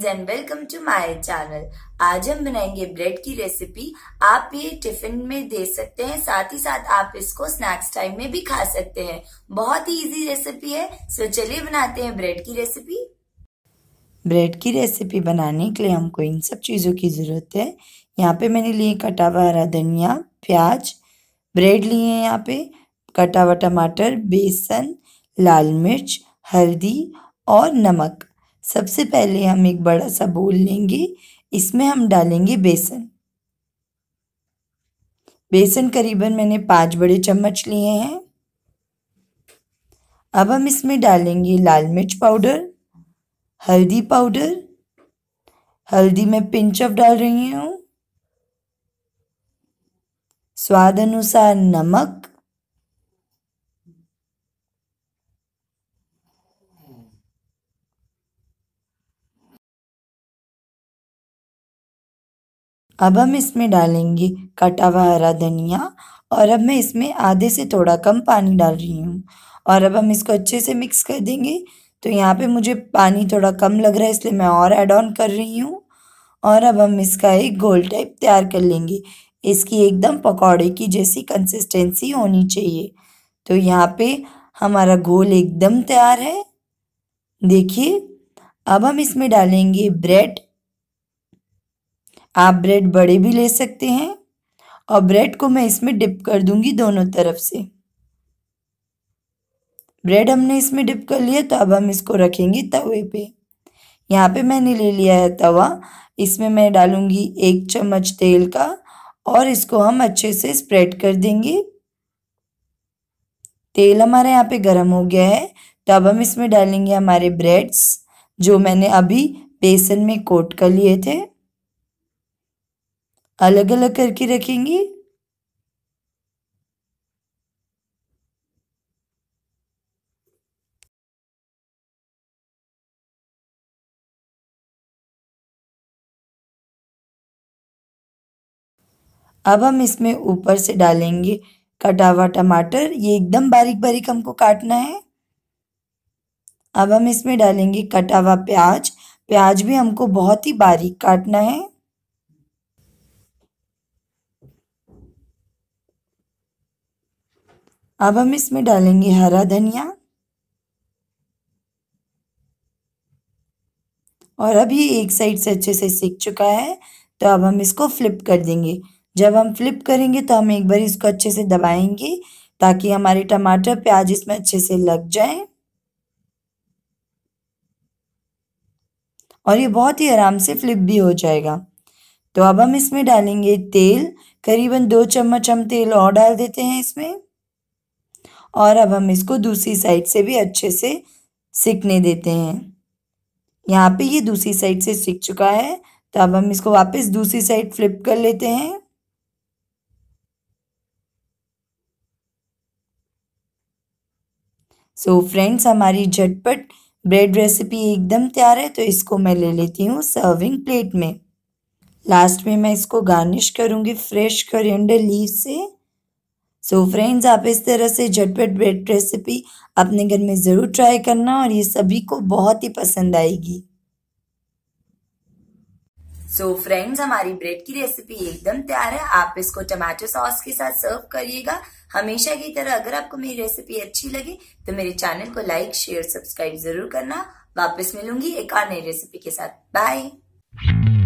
And welcome to my channel. आज हम बनाएंगे ब्रेड की रेसिपी। आप ये टिफिन में दे सकते हैं, साथ ही साथ आप इसको स्नैक्स टाइम में भी खा सकते हैं। बहुत ही इजी रेसिपी है। सो चलिए बनाते हैं ब्रेड की रेसिपी। ब्रेड की रेसिपी बनाने के लिए हमको इन सब चीज़ों की ज़रूरत है। यहाँ पे मैंने लिए कटा हुआ हरा धनिया, प्याज, ब्रेड लिए हैं, यहाँ पे कटा हुआ टमाटर, बेसन, लाल मिर्च, हल्दी और नमक। सबसे पहले हम एक बड़ा सा बोल लेंगे, इसमें हम डालेंगे बेसन। बेसन करीबन मैंने 5 बड़े चम्मच लिए हैं। अब हम इसमें डालेंगे लाल मिर्च पाउडर, हल्दी पाउडर, हल्दी में पिंच ऑफ डाल रही हूँ, स्वाद अनुसार नमक, अब हम इसमें डालेंगे कटा हुआ हरा धनिया और अब मैं इसमें आधे से थोड़ा कम पानी डाल रही हूँ और अब हम इसको अच्छे से मिक्स कर देंगे। तो यहाँ पे मुझे पानी थोड़ा कम लग रहा है, इसलिए मैं और ऐड ऑन कर रही हूँ और अब हम इसका एक घोल टाइप तैयार कर लेंगे। इसकी एकदम पकौड़े की जैसी कंसिस्टेंसी होनी चाहिए। तो यहाँ पे हमारा घोल एकदम तैयार है, देखिए। अब हम इसमें डालेंगे ब्रेड। आप ब्रेड बड़े भी ले सकते हैं और ब्रेड को मैं इसमें डिप कर दूंगी दोनों तरफ से। ब्रेड हमने इसमें डिप कर लिया, तो अब हम इसको रखेंगे तवे पे। यहाँ पे मैंने ले लिया है तवा, इसमें मैं डालूंगी 1 चम्मच तेल का और इसको हम अच्छे से स्प्रेड कर देंगे। तेल हमारे यहाँ पे गर्म हो गया है, तो अब हम इसमें डालेंगे हमारे ब्रेड्स जो मैंने अभी बेसन में कोट कर लिए थे। अलग अलग करके रखेंगे। अब हम इसमें ऊपर से डालेंगे कटा हुआ टमाटर, ये एकदम बारीक बारीक हमको काटना है। अब हम इसमें डालेंगे कटा हुआ प्याज, प्याज भी हमको बहुत ही बारीक काटना है। अब हम इसमें डालेंगे हरा धनिया और अब ये एक साइड से अच्छे से सिक चुका है, तो अब हम इसको फ्लिप कर देंगे। जब हम फ्लिप करेंगे तो हम एक बार इसको अच्छे से दबाएंगे ताकि हमारे टमाटर प्याज इसमें अच्छे से लग जाए और ये बहुत ही आराम से फ्लिप भी हो जाएगा। तो अब हम इसमें डालेंगे तेल, करीबन 2 चम्मच हम तेल और डाल देते हैं इसमें और अब हम इसको दूसरी साइड से भी अच्छे से सिकने देते हैं। यहाँ पे ये दूसरी साइड से सिक चुका है, तो अब हम इसको वापस दूसरी साइड फ्लिप कर लेते हैं। सो फ्रेंड्स, हमारी झटपट ब्रेड रेसिपी एकदम तैयार है, तो इसको मैं ले लेती हूँ सर्विंग प्लेट में। लास्ट में मैं इसको गार्निश करूँगी फ्रेश कोरिएंडर लीव से। सो फ्रेंड्स, आप इस तरह से झटपट ब्रेड रेसिपी अपने घर में ज़रूर ट्राई करना और ये सभी को बहुत ही पसंद आएगी। सो फ्रेंड्स, हमारी ब्रेड की रेसिपी एकदम तैयार है। आप इसको टमाटो सॉस के साथ सर्व करिएगा। हमेशा की तरह अगर आपको मेरी रेसिपी अच्छी लगे तो मेरे चैनल को लाइक, शेयर, सब्सक्राइब जरूर करना। वापस मिलूंगी एक और नई रेसिपी के साथ। बाय।